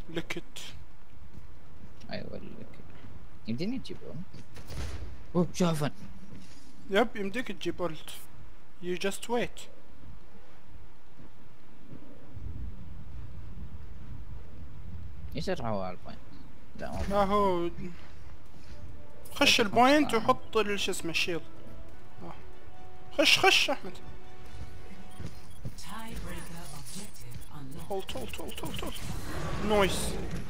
لكت. ايوه لك. يمديني تجيبهم. اوه شوفن. يب يمديك تجيب أولت. You just wait. يسرعوا على البوينت. لا مو هو خش البوينت وحط شو اسمه الشيل. خش احمد. هولت نويس.